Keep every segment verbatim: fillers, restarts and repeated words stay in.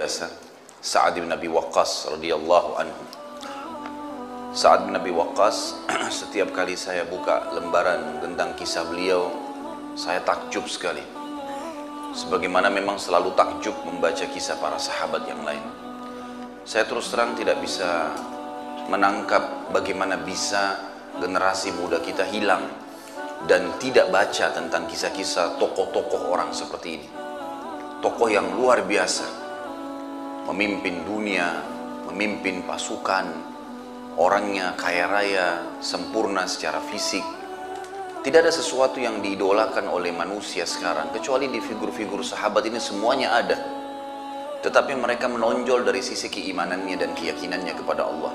biasa, Sa'ad bin Abi Waqqas radhiyallahu anhu. Sa'ad bin Abi Waqqas, setiap kali saya buka lembaran tentang kisah beliau, saya takjub sekali. Sebagaimana memang selalu takjub membaca kisah para sahabat yang lain. Saya terus terang tidak bisa menangkap bagaimana bisa generasi muda kita hilang dan tidak baca tentang kisah-kisah tokoh-tokoh orang seperti ini. Tokoh yang luar biasa, memimpin dunia, memimpin pasukan, orangnya kaya raya, sempurna secara fisik. Tidak ada sesuatu yang diidolakan oleh manusia sekarang, kecuali di figur-figur sahabat ini semuanya ada. Tetapi mereka menonjol dari sisi keimanannya dan keyakinannya kepada Allah.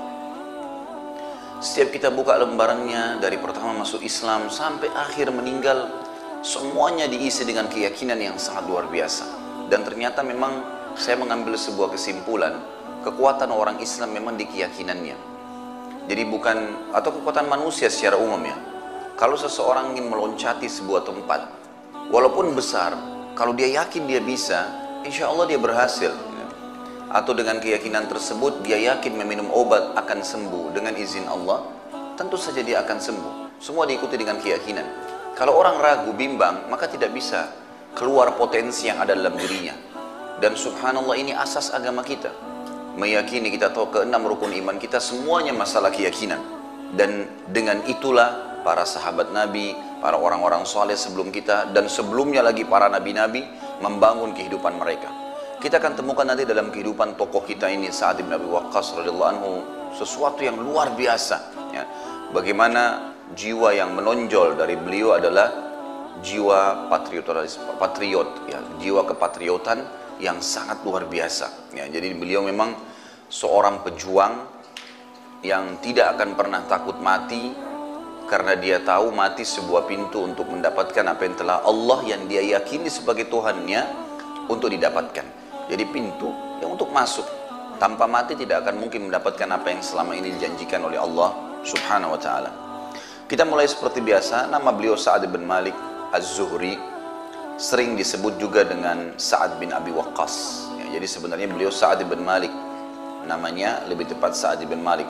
Setiap kita buka lembarannya, dari pertama masuk Islam sampai akhir meninggal, semuanya diisi dengan keyakinan yang sangat luar biasa. Dan ternyata memang saya mengambil sebuah kesimpulan, kekuatan orang Islam memang di keyakinannya. Jadi bukan, atau kekuatan manusia secara umum ya. Kalau seseorang ingin meloncati sebuah tempat, walaupun besar, kalau dia yakin dia bisa, insya Allah dia berhasil. Atau dengan keyakinan tersebut, dia yakin meminum obat akan sembuh dengan izin Allah, tentu saja dia akan sembuh. Semua diikuti dengan keyakinan. Kalau orang ragu, bimbang, maka tidak bisa keluar potensi yang ada dalam dirinya. Dan subhanallah, ini asas agama kita. Meyakini, kita tahu keenam rukun iman kita semuanya masalah keyakinan. Dan dengan itulah para sahabat Nabi, para orang-orang soleh sebelum kita, dan sebelumnya lagi para nabi-nabi membangun kehidupan mereka. Kita akan temukan nanti dalam kehidupan tokoh kita ini, Sa'ad bin Abi Waqqas radhiyallahu anhu, sesuatu yang luar biasa ya. Bagaimana jiwa yang menonjol dari beliau adalah jiwa patriot, patriot ya, jiwa kepatriotan yang sangat luar biasa ya. Jadi beliau memang seorang pejuang yang tidak akan pernah takut mati, karena dia tahu mati sebuah pintu untuk mendapatkan apa yang telah Allah yang dia yakini sebagai Tuhannya untuk didapatkan. Jadi pintu yang untuk masuk, tanpa mati tidak akan mungkin mendapatkan apa yang selama ini dijanjikan oleh Allah subhanahu wa ta'ala. Kita mulai seperti biasa, nama beliau Sa'ad bin Malik Az-Zuhri, sering disebut juga dengan Sa'ad bin Abi Waqqas ya. Jadi sebenarnya beliau Sa'ad bin Malik, namanya lebih tepat Sa'ad bin Malik.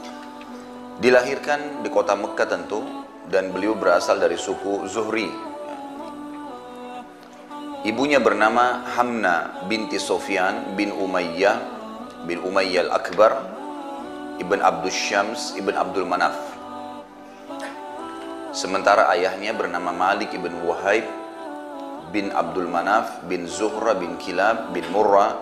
Dilahirkan di kota Mekah tentu, dan beliau berasal dari suku Zuhri. Ibunya bernama Hamna binti Sofyan bin Umayyah bin Umayyah al-Akbar ibn Abdul Syams ibn Abdul Manaf. Sementara ayahnya bernama Malik ibn Wahib bin Abdul Manaf bin Zuhra bin Kilab bin Murrah.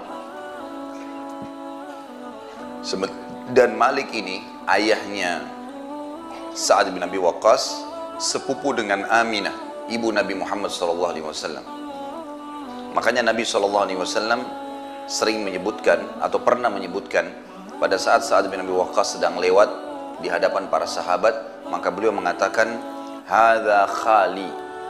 Dan Malik ini, ayahnya Sa'ad bin Abi Waqqas, sepupu dengan Aminah, ibu Nabi Muhammad shallallahu alaihi wasallam. Makanya Nabi shallallahu alaihi wasallam sering menyebutkan atau pernah menyebutkan pada saat Sa'ad bin Abi Waqqas sedang lewat di hadapan para sahabat, maka beliau mengatakan, "Hadza khali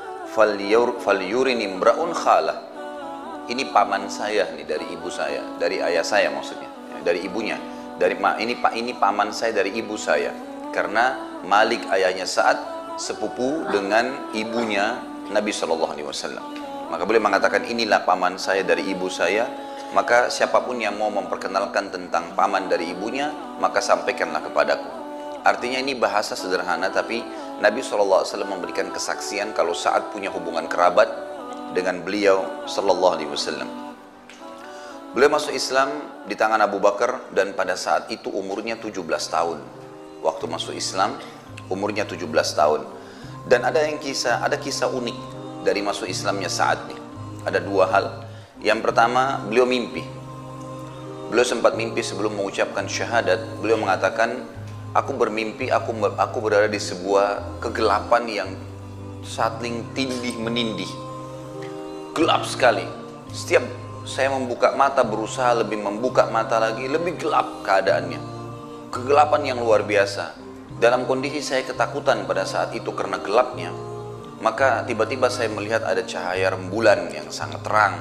falyurini imra'un khalah." Ini paman saya nih, dari ibu saya, dari ayah saya maksudnya, dari ibunya. Dari ini Pak ini paman saya dari ibu saya. Karena Malik ayahnya Sa'ad sepupu dengan ibunya Nabi shallallahu alaihi wasallam. Maka beliau mengatakan, inilah paman saya dari ibu saya, maka siapapun yang mau memperkenalkan tentang paman dari ibunya, maka sampaikanlah kepadaku. Artinya ini bahasa sederhana, tapi Nabi shallallahu alaihi wasallam memberikan kesaksian kalau Sa'ad punya hubungan kerabat dengan beliau shallallahu alaihi wasallam. Beliau masuk Islam di tangan Abu Bakar, dan pada saat itu umurnya tujuh belas tahun. Waktu masuk Islam umurnya tujuh belas tahun. Dan ada yang kisah, ada kisah unik dari masuk Islamnya Sa'ad nih. Ada dua hal. Yang pertama, beliau mimpi. Beliau sempat mimpi sebelum mengucapkan syahadat. Beliau mengatakan, aku bermimpi, aku aku berada di sebuah kegelapan yang saling tindih menindih. Gelap sekali. Setiap saya membuka mata, berusaha lebih membuka mata lagi, lebih gelap keadaannya. Kegelapan yang luar biasa. Dalam kondisi saya ketakutan pada saat itu karena gelapnya, maka tiba-tiba saya melihat ada cahaya rembulan yang sangat terang.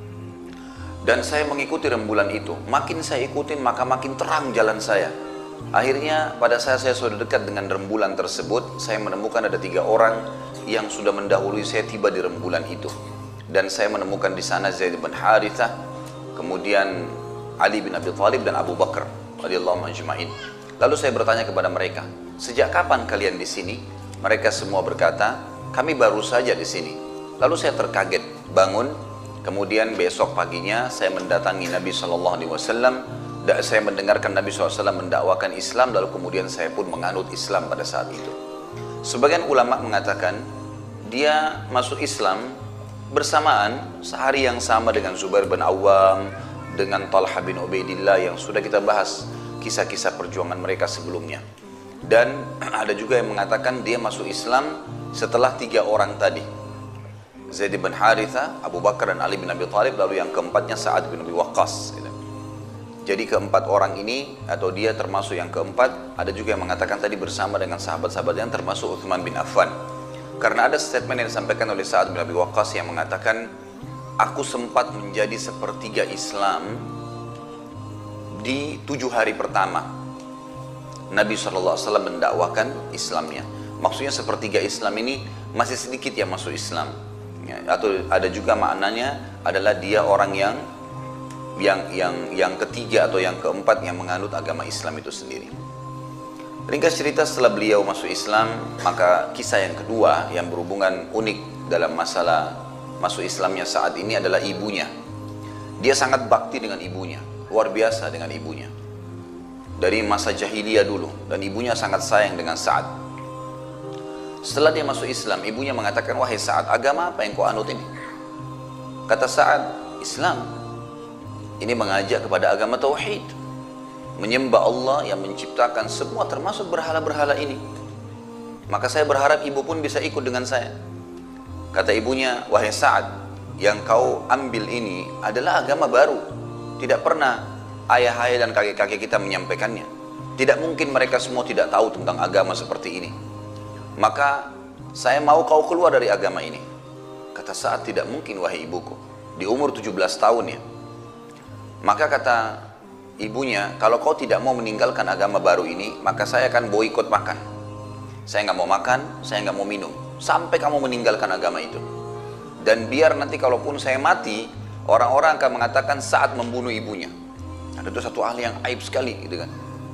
Dan saya mengikuti rembulan itu. Makin saya ikutin, maka makin terang jalan saya. Akhirnya pada saat saya sudah dekat dengan rembulan tersebut, saya menemukan ada tiga orang yang sudah mendahului saya tiba di rembulan itu. Dan saya menemukan di sana Zaid bin Harithah, kemudian Ali bin Abi Thalib dan Abu Bakar radhiyallahu anhum ajma'in. Lalu saya bertanya kepada mereka, sejak kapan kalian di sini? Mereka semua berkata, kami baru saja di sini. Lalu saya terkaget, bangun, kemudian besok paginya saya mendatangi Nabi shallallahu alaihi wasallam. Saya mendengarkan Nabi shallallahu alaihi wasallam mendakwakan Islam, lalu kemudian saya pun menganut Islam pada saat itu. Sebagian ulama mengatakan dia masuk Islam bersamaan sehari yang sama dengan Zubair bin Awam, dengan Talha bin Ubaidillah yang sudah kita bahas kisah-kisah perjuangan mereka sebelumnya. Dan ada juga yang mengatakan dia masuk Islam setelah tiga orang tadi, Zaid bin Haritha, Abu Bakar dan Ali bin Abi Thalib, lalu yang keempatnya Sa'ad bin Abi Waqqas. Jadi keempat orang ini atau dia termasuk yang keempat. Ada juga yang mengatakan tadi bersama dengan sahabat-sahabat yang termasuk Uthman bin Affan. Karena ada statement yang disampaikan oleh Sa'ad bin Abi Waqqas yang mengatakan, aku sempat menjadi sepertiga Islam di tujuh hari pertama Nabi shallallahu alaihi wasallam mendakwakan Islamnya. Maksudnya sepertiga Islam ini masih sedikit yang masuk Islam ya, atau ada juga maknanya adalah dia orang yang yang yang yang ketiga atau yang keempat yang menganut agama Islam itu sendiri. Ringkas cerita, setelah beliau masuk Islam, maka kisah yang kedua yang berhubungan unik dalam masalah masuk Islamnya saat ini adalah ibunya. Dia sangat bakti dengan ibunya, luar biasa dengan ibunya. Dari masa jahiliyah dulu, dan ibunya sangat sayang dengan Sa'ad. Setelah dia masuk Islam, ibunya mengatakan, wahai Sa'ad, agama apa yang kau anut ini? Kata Sa'ad, Islam. Ini mengajak kepada agama tauhid, menyembah Allah yang menciptakan semua termasuk berhala-berhala ini. Maka saya berharap ibu pun bisa ikut dengan saya. Kata ibunya, wahai Sa'ad, yang kau ambil ini adalah agama baru. Tidak pernah ayah-ayah dan kakek-kakek kita menyampaikannya. Tidak mungkin mereka semua tidak tahu tentang agama seperti ini. Maka saya mau kau keluar dari agama ini. Kata Sa'ad, tidak mungkin wahai ibuku. Di umur tujuh belas tahun ya. Maka kata ibunya, kalau kau tidak mau meninggalkan agama baru ini, maka saya akan boikot makan. Saya nggak mau makan, saya nggak mau minum, sampai kamu meninggalkan agama itu. Dan biar nanti kalaupun saya mati, orang-orang akan mengatakan Sa'ad membunuh ibunya. Ada itu satu hal yang aib sekali, gitu kan.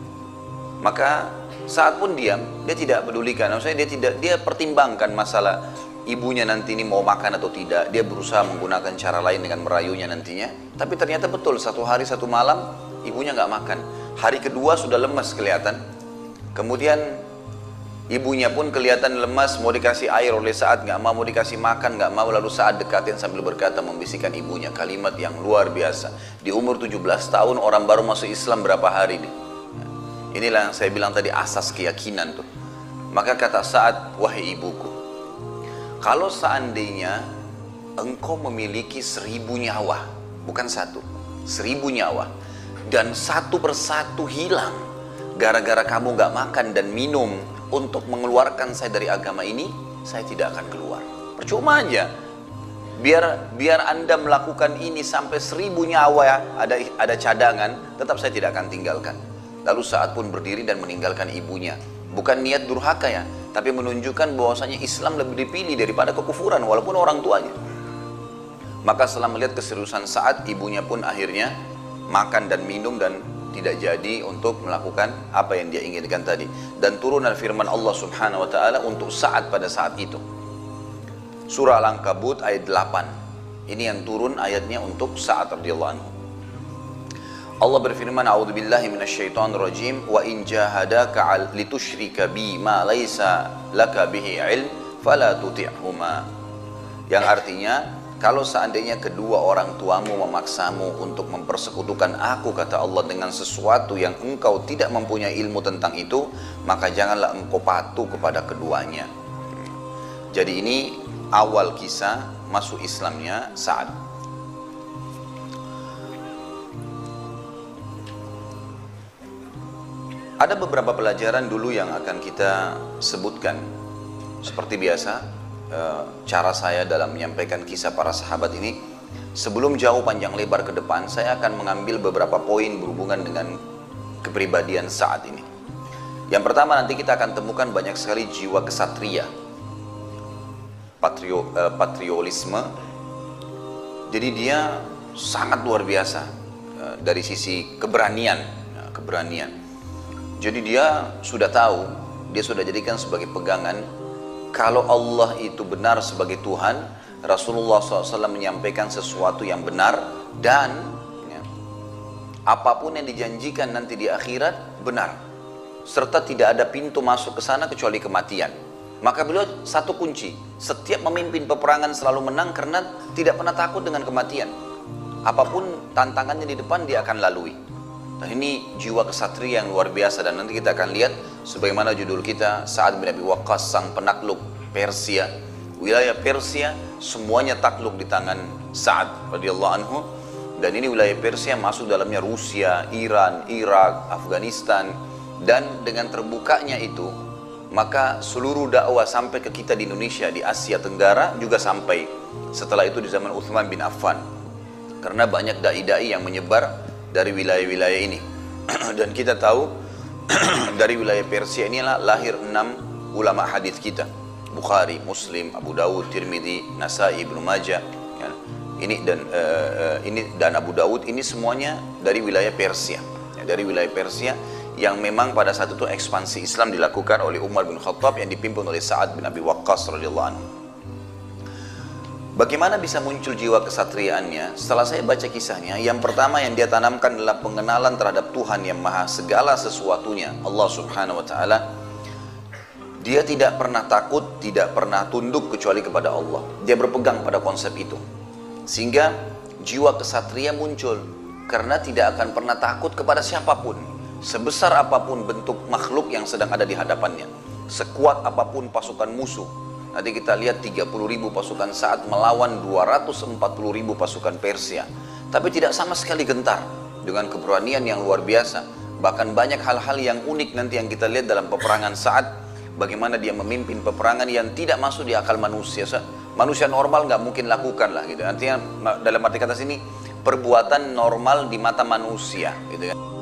Maka Sa'ad pun diam, dia tidak pedulikan. Maksudnya dia tidak, dia pertimbangkan masalah ibunya nanti ini mau makan atau tidak. Dia berusaha menggunakan cara lain dengan merayunya nantinya. Tapi ternyata betul, satu hari satu malam ibunya nggak makan. Hari kedua sudah lemas kelihatan. Kemudian ibunya pun kelihatan lemas, mau dikasih air oleh Sa'ad nggak mau, mau dikasih makan nggak mau. Lalu Sa'ad dekatin sambil berkata, membisikkan ibunya kalimat yang luar biasa. Di umur tujuh belas tahun, orang baru masuk Islam berapa hari nih? Inilah yang saya bilang tadi, asas keyakinan tuh. Maka kata Sa'ad, wahai ibuku, kalau seandainya engkau memiliki seribu nyawa, bukan satu, seribu nyawa, dan satu persatu hilang gara-gara kamu gak makan dan minum untuk mengeluarkan saya dari agama ini, saya tidak akan keluar. Percuma aja. Biar biar anda melakukan ini sampai seribu nyawa ya, ada ada cadangan, tetap saya tidak akan tinggalkan. Lalu Sa'ad pun berdiri dan meninggalkan ibunya. Bukan niat durhaka ya, tapi menunjukkan bahwasanya Islam lebih dipilih daripada kekufuran walaupun orang tuanya. Maka setelah melihat keseriusan Sa'ad, ibunya pun akhirnya makan dan minum dan tidak jadi untuk melakukan apa yang dia inginkan tadi. Dan turun firman Allah Subhanahu wa taala untuk Sa'ad pada saat itu. Surah Al-Ankabut ayat delapan. Ini yang turun ayatnya untuk Sa'ad radhiyallahu anhu. Allah berfirman, a'udzubillahi minasyaitonirrajim, wa in jahadaka litusyrika bi ma laisa laka bihi ilm fala tuti'huma. Yang artinya, kalau seandainya kedua orang tuamu memaksamu untuk mempersekutukan aku, kata Allah, dengan sesuatu yang engkau tidak mempunyai ilmu tentang itu, maka janganlah engkau patuh kepada keduanya. Jadi ini awal kisah masuk Islamnya Sa'ad. Ada beberapa pelajaran dulu yang akan kita sebutkan. Seperti biasa, cara saya dalam menyampaikan kisah para sahabat ini, sebelum jauh panjang lebar ke depan, saya akan mengambil beberapa poin berhubungan dengan kepribadian Sa'ad ini. Yang pertama, nanti kita akan temukan banyak sekali jiwa kesatria, patrio, eh, patriotisme. Jadi dia sangat luar biasa. dari sisi keberanian, ya, keberanian. Jadi dia sudah tahu, dia sudah jadikan sebagai pegangan kalau Allah itu benar sebagai Tuhan, Rasulullah shallallahu alaihi wasallam menyampaikan sesuatu yang benar, dan ya, apapun yang dijanjikan nanti di akhirat benar, serta tidak ada pintu masuk ke sana kecuali kematian. Maka beliau satu kunci, setiap memimpin peperangan selalu menang karena tidak pernah takut dengan kematian. Apapun tantangannya di depan dia akan lalui. Nah, ini jiwa kesatria yang luar biasa, dan nanti kita akan lihat sebagaimana judul kita, Sa'ad bin Abi Waqqas, sang penakluk Persia. Wilayah Persia semuanya takluk di tangan Sa'ad radhiyallahu anhu, dan ini wilayah Persia masuk dalamnya Rusia, Iran, Irak, Afghanistan, dan dengan terbukanya itu maka seluruh dakwah sampai ke kita di Indonesia, di Asia Tenggara juga sampai. Setelah itu di zaman Uthman bin Affan, karena banyak dai-dai yang menyebar dari wilayah-wilayah ini. Dan kita tahu dari wilayah Persia inilah lahir enam ulama hadis kita, Bukhari, Muslim, Abu Dawud, Tirmidzi, Nasai, Ibnu Majah, ya. Ini dan uh, ini dan Abu Dawud, ini semuanya dari wilayah Persia, ya, dari wilayah Persia yang memang pada saat itu ekspansi Islam dilakukan oleh Umar bin Khattab yang dipimpin oleh Sa'ad bin Abi Waqqas radhiyallahu anhu. Bagaimana bisa muncul jiwa kesatriaannya? Setelah saya baca kisahnya, yang pertama yang dia tanamkan adalah pengenalan terhadap Tuhan yang maha segala sesuatunya, Allah subhanahu wa ta'ala. Dia tidak pernah takut, tidak pernah tunduk kecuali kepada Allah. Dia berpegang pada konsep itu, sehingga jiwa kesatria muncul karena tidak akan pernah takut kepada siapapun, sebesar apapun bentuk makhluk yang sedang ada di hadapannya, sekuat apapun pasukan musuh. Nanti kita lihat tiga puluh ribu pasukan Sa'ad melawan dua ratus empat puluh ribu pasukan Persia, tapi tidak sama sekali gentar, dengan keberanian yang luar biasa. Bahkan banyak hal-hal yang unik nanti yang kita lihat dalam peperangan Sa'ad, bagaimana dia memimpin peperangan yang tidak masuk di akal manusia. Manusia normal nggak mungkin lakukan lah gitu. Artinya dalam arti kata sini perbuatan normal di mata manusia gitu kan.